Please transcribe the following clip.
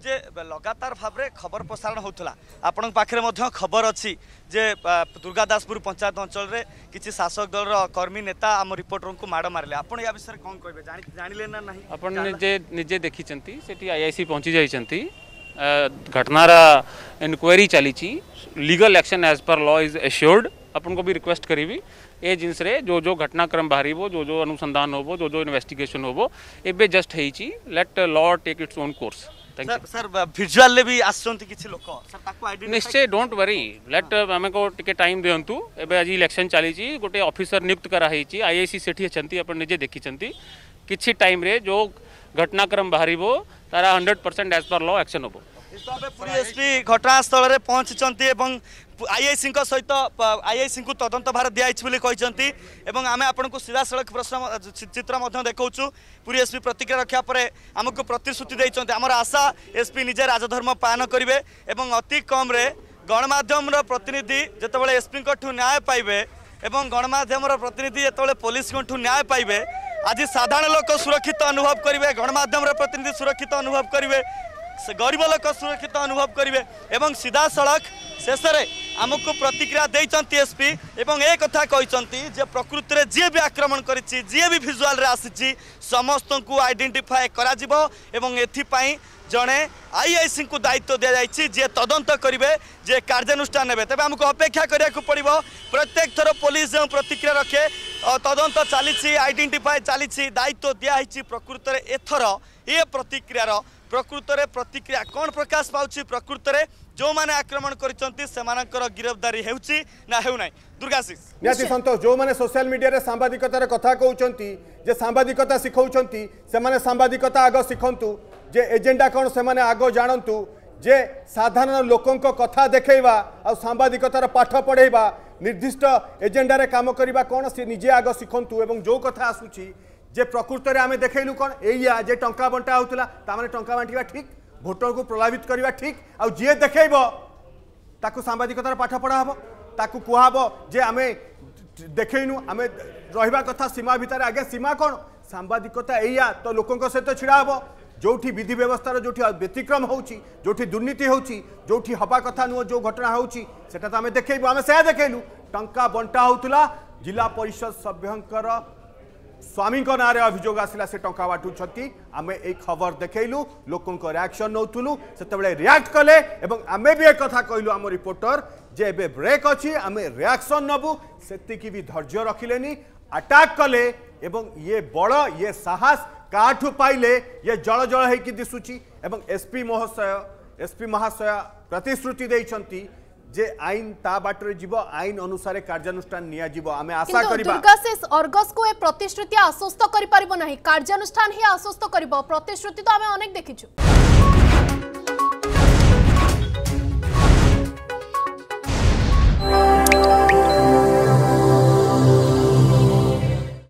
जे लगातार भाव में खबर प्रसारण होता आपण पाखे खबर अच्छी जे दुर्गादासपुर पंचायत अंचल रे किसी शासक दल कर्मी नेता आम रिपोर्टर को माड़ मारे आप विषय कौन कहे जानिले ना नहीं आपण निजे देखी सेठी आईआईसी पहुंची जाइछंती घटनार इनक्वारी चली legal action as per law is assured अपन को भी रिक्वेस्ट करी ए जिनस रे जो जो घटनाक्रम बाहर जो जो अनुसंधान हो जो जो इन्वेस्टिगेशन हो एबे जस्ट हेची let law take its own course sir visual ले भी आसंती किछि लोक सर ताको आइडेंटिफाई निश्चय डोंट वरी लेट आमे को टिके टाइम देंतु एबे आज इलेक्शन चली गोटे ऑफिसर नियुक्त करा हेची आईआईसी सेठी अछंती अपन निजे देखिचंती किछि टाइम रे जो घटनाक्रम बाहरिबो तारा 100% एज पर लॉ एक्शन होबो पुरी एसपी घटनास्थल रे पहुंचचंती एवं आईआईसी सहित आईआईसी को तदंत भार दिखाई एवं आम आपन को सीधा सड़क प्रश्न चित्र देखा पुरी एसपी प्रतिक्रिया रखा पर आमको प्रतिश्रुति देते आमर आशा एसपी निजे राजधर्म पालन करेंगे एवं अति कम रे गणमाध्यम प्रतिनिधि जितेबाला एसपी न्याय पाइबे एवं गणमाध्यम प्रतिनिधि जितेबाला पुलिस न्याय पाइबे आज साधारण लोक सुरक्षित अनुभव करेंगे गणमाध्यम प्रतिनिधि सुरक्षित अनुभव करेंगे गरीब लोक सुरक्षित अनुभव करेंगे एवं सीधा सड़क शेष में आमको प्रतिक्रिया देते एसपी एवं एक कथा कहते जे प्रकृति में जी भी आक्रमण करी जी भी भिजुआल रे आसी समस्त को आइडेंटिफाई करा एवं एथिपाई जड़े आईआईसी को दायित्व दि जाए जे तदंत करेंगे जे कार्यानुष्ठान ने तेज आमको अपेक्षा कराया पड़ो प्रत्येक थर पुलिस जो प्रतिक्रिया रखे तदंत चली आइडेंटिफाई चली दायित्व दिखाई प्रकृत में एथर ये प्रतिक्रियार प्रकृत में प्रतिक्रिया कौन प्रकाश पाँच प्रकृत में जो माने आक्रमण कर गिरफ्तारी होउची ना हेउ नाही दुर्गाशीष नियाती संतोष जो माने सोशल मीडिया रे सांबादिकतार कथा कहउचंती जे सांबादिकता सिखौचंती से माने सांबादिकता आग सिखंतु जे एजेंडा कौन से माने आग जानतु जे साधारण लोकंक कथा देखैबा आ सांबादिकतार पाठ पढ़ेबा निर्दिष्ट एजेंडा रे काम करबा कौन से निजे आग सिखंतु एवं जो कथा आसुची जे प्रकृत में आम देखलु कौन एया जे टंका बंटा होता ताने टंका बांटिबा ठीक भोटर को प्रभावित करवा ठीक आ जी देखब ताकू सांबादिकतार पाठ पढ़ा हम ताकू कहब जे आम देखनु आम रहा कथा सीमा भितर आगे सीमा कौन सांबादिकता एया तो लोकों सहित छिड़ा हम जो विधि व्यवस्थार जो व्यतिक्रम हो दुर्नीति हो हवा कथा नुह जो घटना होटा तो आम देखू आम से देखलु टंका बंटा होता जिला परिषद सभ्यंकर स्वामी ना अभियोग आसला से टंका बांटुंट आम एक खबर देखलु लोकों रिएक्शन नौलु से रिएक्ट कले एवं आमे भी एक कथा कहलु आम रिपोर्टर जे एबे ब्रेक अच्छी आम रिएक्शन नबु सेतिकी भी धैर्य रखिलेनी अटैक कले एवं ये बड़ ये साहस काठू पाइले ये जल जल होगी दिशुची एवं एसपी महाशय प्रतिश्रुति देइछंती जे आईन ता बाटरे जीव आईन अनुसार कार्यानुष्ठान निया जीव आमे आशा करिबा दुर्गाशीष अर्गस को ए प्रतिश्रुति आश्वस्त करि परिबो नाही कार्यानुष्ठान ही आश्वस्त करिबो प्रतिश्रुति तो आमे अनेक देखिछु।